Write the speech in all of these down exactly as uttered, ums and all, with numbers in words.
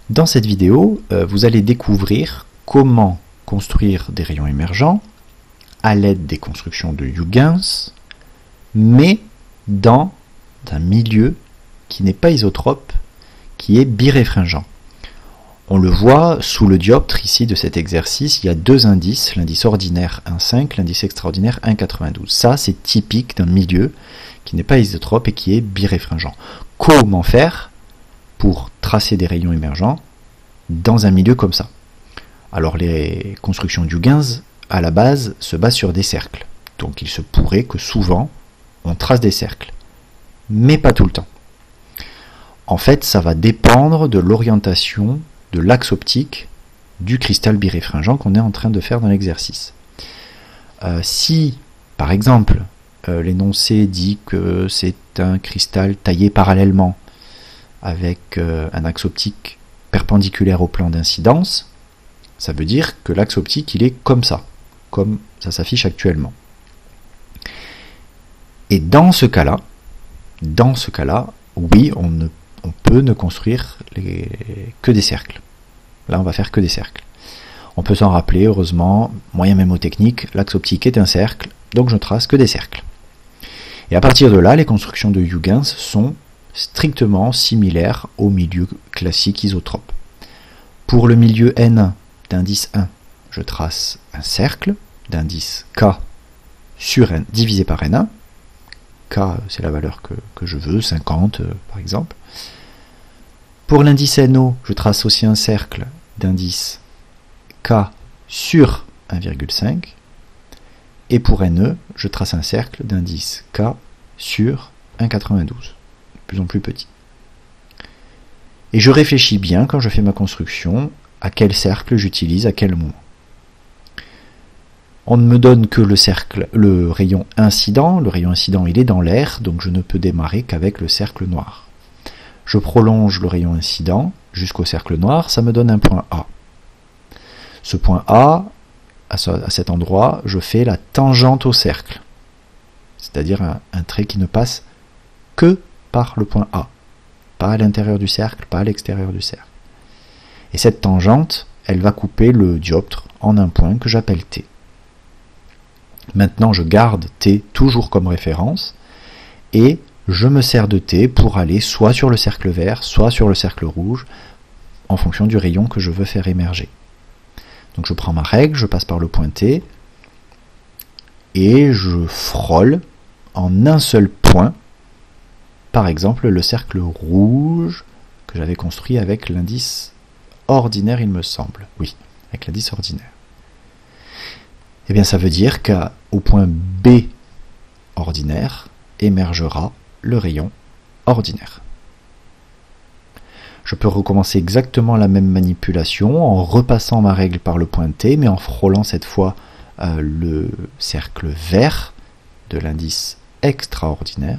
Dans cette vidéo, euh, vous allez découvrir comment construire des rayons émergents à l'aide des constructions de Huygens, mais dans un milieu qui n'est pas isotrope, qui est biréfringent. On le voit sous le dioptre ici de cet exercice, il y a deux indices, l'indice ordinaire un virgule cinq, l'indice extraordinaire un virgule quatre-vingt-douze. Ça, c'est typique d'un milieu qui n'est pas isotrope et qui est biréfringent. Comment faire pour tracer des rayons émergents dans un milieu comme ça? Alors les constructions d'Huygens, à la base, se basent sur des cercles. Donc il se pourrait que souvent, on trace des cercles. Mais pas tout le temps. En fait, ça va dépendre de l'orientation de l'axe optique du cristal biréfringent qu'on est en train de faire dans l'exercice. Euh, si, par exemple, euh, l'énoncé dit que c'est un cristal taillé parallèlement avec euh, un axe optique perpendiculaire au plan d'incidence, ça veut dire que l'axe optique il est comme ça, comme ça s'affiche actuellement. Et dans ce cas-là, dans ce cas-là, oui, on, ne, on peut ne construire les, que des cercles. Là, on va faire que des cercles. On peut s'en rappeler, heureusement, moyen mémotechnique, l'axe optique est un cercle, donc je ne trace que des cercles. Et à partir de là, les constructions de Huygens sont strictement similaires au milieu classique isotrope. Pour le milieu N un d'indice un, je trace un cercle d'indice K sur N divisé par N un. K, c'est la valeur que, que je veux, cinquante euh, par exemple. Pour l'indice N O, je trace aussi un cercle d'indice K sur un virgule cinq. Et pour N E, je trace un cercle d'indice K sur un virgule quatre-vingt-douze. De plus en plus petit. Et je réfléchis bien quand je fais ma construction à quel cercle j'utilise à quel moment. On ne me donne que le cercle, le rayon incident. Le rayon incident, il est dans l'air, donc je ne peux démarrer qu'avec le cercle noir. Je prolonge le rayon incident jusqu'au cercle noir, ça me donne un point A. Ce point A, à, ce, à cet endroit, je fais la tangente au cercle, c'est-à-dire un, un trait qui ne passe que par le point A, pas à l'intérieur du cercle, pas à l'extérieur du cercle. Et cette tangente, elle va couper le dioptre en un point que j'appelle T. Maintenant, je garde T toujours comme référence, et je me sers de T pour aller soit sur le cercle vert, soit sur le cercle rouge, en fonction du rayon que je veux faire émerger. Donc je prends ma règle, je passe par le point T, et je frôle en un seul point, par exemple le cercle rouge que j'avais construit avec l'indice ordinaire, il me semble. Oui, avec l'indice ordinaire. Eh bien ça veut dire qu'au point B ordinaire émergera le rayon ordinaire. Je peux recommencer exactement la même manipulation en repassant ma règle par le point T, mais en frôlant cette fois euh, le cercle vert de l'indice extraordinaire.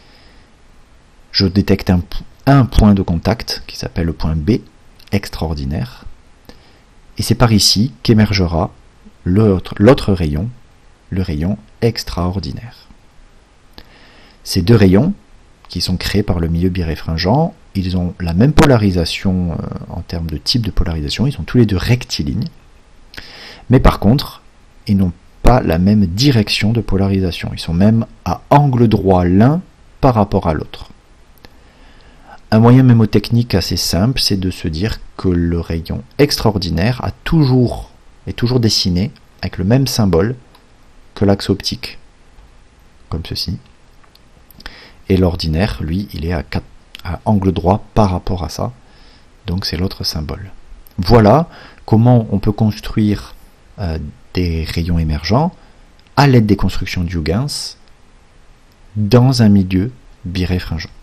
Je détecte un, un point de contact qui s'appelle le point B extraordinaire, et c'est par ici qu'émergera l'autre, l'autre rayon, le rayon extraordinaire. Ces deux rayons, qui sont créés par le milieu biréfringent, ils ont la même polarisation euh, en termes de type de polarisation, ils sont tous les deux rectilignes, mais par contre, ils n'ont pas la même direction de polarisation, ils sont même à angle droit l'un par rapport à l'autre. Un moyen mémotechnique assez simple, c'est de se dire que le rayon extraordinaire a toujours, est toujours dessiné avec le même symbole que l'axe optique, comme ceci. Et l'ordinaire, lui, il est à, quatre, à angle droit par rapport à ça, donc c'est l'autre symbole. Voilà comment on peut construire euh, des rayons émergents à l'aide des constructions d'Huygens dans un milieu biréfringent.